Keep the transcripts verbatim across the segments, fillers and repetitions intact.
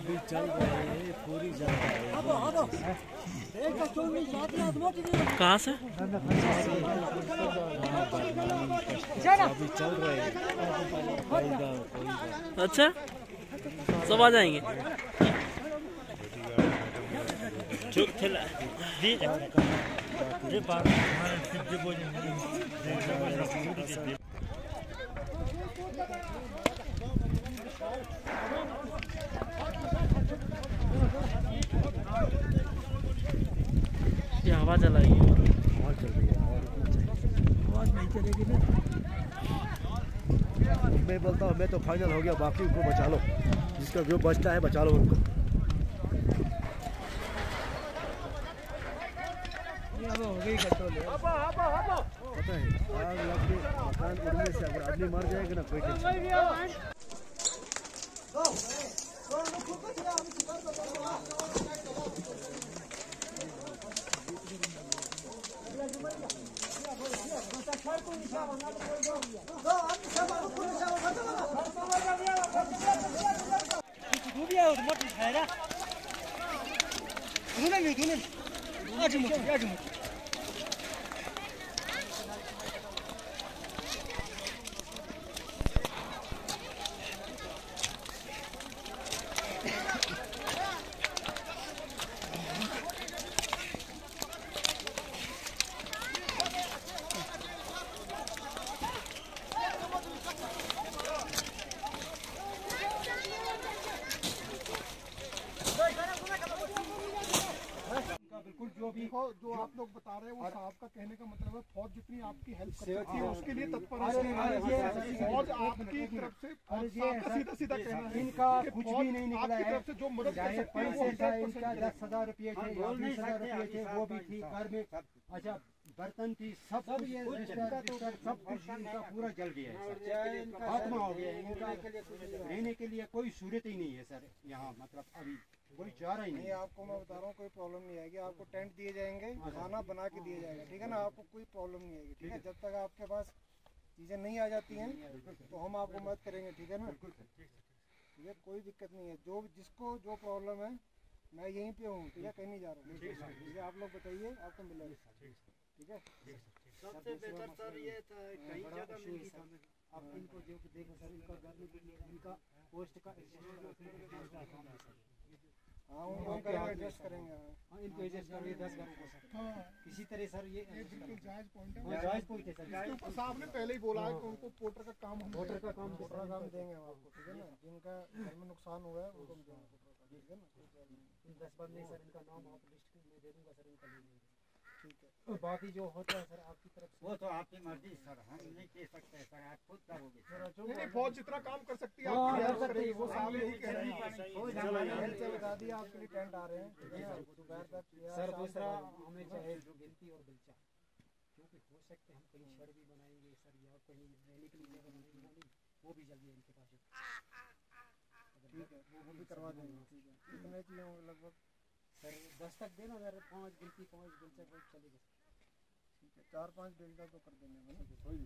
अभी चल रहे हैं, पूरी चल रही है। कहाँ से अभी चल रहे हैं। अच्छा, सब आ जाएंगे। ये हवा चलाएगी, हवा चल रही है, आवाज नहीं चलेगी ना। मैं बोलता हूँ मैं तो फाइनल हो गया, बाकी उनको बचा लो, जिसका जो बचता है बचा लो उनको। पता है आग लग के मकान उड़ने से अगर आदमी मर जाएगा ना कोई टेंशन नहीं। जो भी हो, जो आप लोग बता रहे हैं वो साहब का कहने का मतलब है फौज जितनी आपकी हेल्प कर सकती है उसके लिए तत्पर है। फौज आपकी तरफ से सीधा सीधा कहना है इनका कुछ भी नहीं निकला है। तरफ से जो मदद कर सकते हैं पैसे था इनका दस हजार रुपये थे, बीस हजार रुपये थे, वो भी थी घर में। अच्छा बर्तन थी, सब कुछ सब कुछ इनका पूरा जल गया है, खात्मा हो गया है इनका। रहने के लिए कोई सूरत ही नहीं है सर यहाँ, मतलब अभी कोई चाह रहा ही नहीं। आपको मैं बता रहा हूँ कोई प्रॉब्लम नहीं आएगी, आपको टेंट दिए जाएंगे, खाना बना के दिया जाएगा, ठीक है ना। आपको कोई प्रॉब्लम नहीं आएगी, ठीक है। जब तक आपके पास चीजें नहीं आ जाती हैं तो हम आपको मदद करेंगे, ठीक है ना। ठीक है, कोई दिक्कत नहीं है। जो जिसको जो प्रॉब्लम है मैं यहीं पे हूँ, ठीक है, कहीं नहीं जा रहा हूँ। ठीक है, आप लोग बताइए, आपको मिलेगा, ठीक है। सबसे बेहतर सर ये था कहीं जगह मिली था। अब इनको जो देखो सर, इनका घर में इनका पोस्ट का हाँ उनको एडजस्ट करेंगे। हाँ इनको एडजस्ट करेंगे दस घरों को सर। हाँ किसी तरह सर ये बिल्कुल जायज पॉइंट है, जायज पॉइंट है सर। साहब ने पहले ही बोला है कि उनको पोर्टर का काम हम पोर्टर का काम पोर्टर का काम देंगे हम आपको, ठीक है ना। जिनका घर में नुकसान हुआ है उनको हम देंगे पोर्टर का, ठीक है ना। दस बंदे सर इनका नाम आप लिस्ट में दे दूंगा सर, इनका ले लेंगे, ठीक है। और बाकी जो होता है सर आपकी तरफ से वो तो आपकी मर्जी सर, हम नहीं कह सकते सर, आप खुद करोगे। नहीं फौज जितना काम कर सकती है वो साहब यही कह रहे हैं। बता दिया आपके लिए टेंट आ रहे हैं, दोपहर तक सर। दूसरा हमें चाहे जो गिनती और बिलचा, क्योंकि हो सकते हम कहीं शर भी बनाएंगे सर, या कहीं रहने के लिए जगह बनाएंगे, वो भी जल्दी इनके पास, ठीक है, वो भी करवा देंगे, ठीक है। कितने चाहिए होंगे लगभग सर? दस तक देना सर, पाँच गिनती पाँच बिलचा कोई चलेगा, ठीक है। चार पाँच बिलचा तो कर देंगे, कोई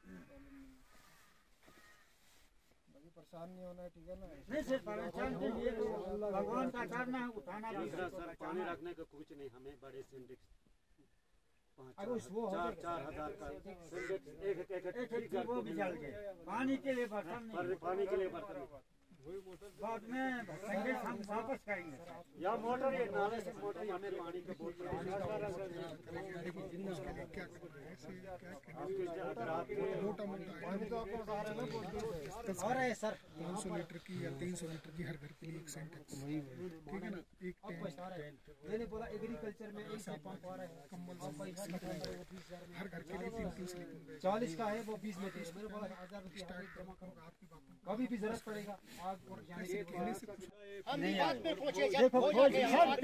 बाकी परेशान नहीं होना है, ठीक है ना। नहीं सर परेशान के लिए तो भगवान का करना है, उठाना भी सर। पानी रखने का कुछ नहीं, हमें बड़े सिंडिक्स अरे वो चार चार हजार का सिंडिक्स एक एक एक वो भी जल गए। पानी के लिए बर्तन नहीं, पानी के लिए बर्तन बाद में हम वापस करेंगे या मोटर ये नाले से मोटर हमें पानी के बोतल और है सर पाँच सौ लीटर की या तीन सौ लीटर की हर घर के लिए एक सेंटेक्स, ठीक है ना। एक मैंने बोला एग्रीकल्चर में एक पंप आ रहा है, कम्बल हर घर के लिए तीन तीन स्लीपर चालीस का है, वो बीस में दे। मैंने बोला हजार रुपया जमा करो, आपकी बात कभी भी जरूरत पड़ेगा आग और जाने से कहने से कुछ नहीं। देखो फौज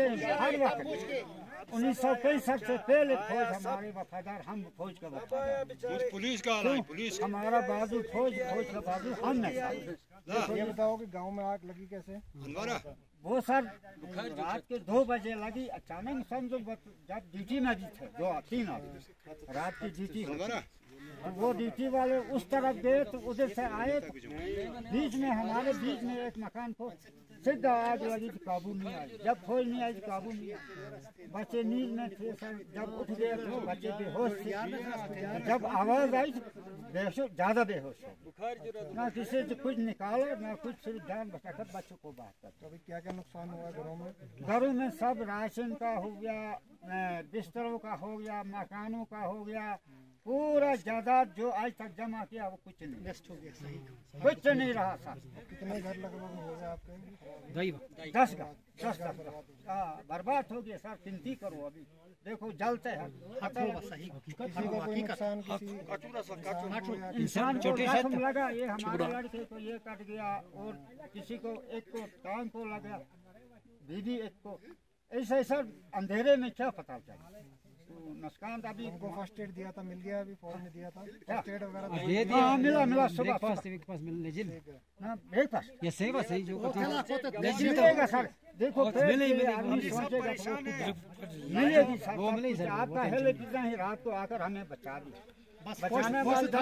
उन्नीस सौ पैंसठ से पहले फौज हमारे वफादार, हम फौज का वफादार, पुलिस का पुलिस हमारा बाजू फौज, फौज का बाजू हम नहीं। ये बताओ कि गांव में आग लगी कैसे? वो सर रात के दो बजे लगी अचानक, समझो जब ड्यूटी में थे दो तीन आदमी रात की ड्यूटी, वो ड्यूटी वाले उस तरफ गए तो उधर से आए, बीच में हमारे बीच में एक मकान को सीधा आग लगी तो काबू नहीं आई, जब फौज नहीं आई तो काबू नहीं आई। बच्चे नींद में थे सर, जब उठ गए तो बच्चे बेहोश थे, जब आवाज आई तो बेहोश, ज्यादा बेहोश हो, ना किसी से कुछ निकाला ना कुछ, सिर्फ जान बचाकर बच्चों को बाहर कर। तो अभी क्या क्या नुकसान हुआ घरों में? घरों में सब राशन का हो गया, बिस्तरों का हो गया, मकानों का हो गया, पूरा जायदाद जो आज तक जमा किया वो कुछ नहीं, नष्ट हो गया, सही कुछ नहीं रहा सर। कितने घर लगभग हो गए आपके? दस का दस का बर्बाद हो गया सर, गिनती करो अभी देखो जलते हैं। किसी को कोई नुकसान, किसी इंसान को जख्म लगा, ये हमारे लड़के को ये कट गया और किसी को एक को टांग को लगा, दीदी एक को, ऐसे सर अंधेरे में क्या पता चला नुकसान। अभी उनको फर्स्ट एड दिया था, मिल गया अभी फौज ने दिया था फर्स्ट एड वगैरह? हाँ मिला मिला सुबह पास के पास मिलने जिल ना एक पास ये सेवा सही जो मिलेगा सर। देखो आदमी सोचेगा मिलेगी सर, वो मिलेगी सर। आपका हेल्प इतना ही रात को आकर हमें बचा दिया, बचाने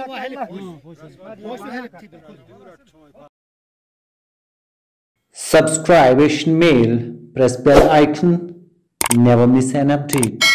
वाला। Subscribe Asian Mail, press bell icon, never miss an update.